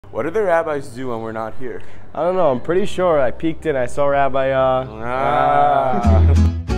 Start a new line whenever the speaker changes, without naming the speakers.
What do the rabbis do when we're not here?
I don't know. I'm pretty sure I peeked in. I saw Rabbi.